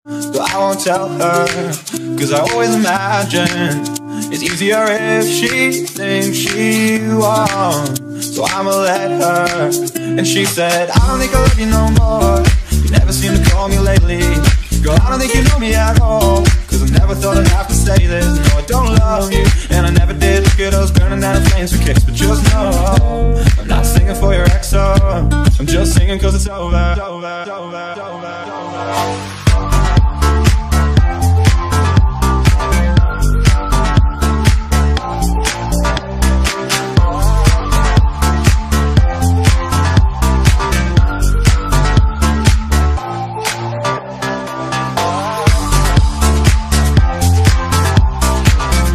but I won't tell her, cause I always imagine it's easier if she thinks she won. So I'ma let her. And she said, I don't think I love you no more. You never seem to call me lately. Girl, I don't think you know me at all, cause I never thought I'd have to say this. No, I don't love you, and I never did. Look at us burning out of flames for kicks. But just know, I'm not singing for your ex, I'm just singing cause it's over.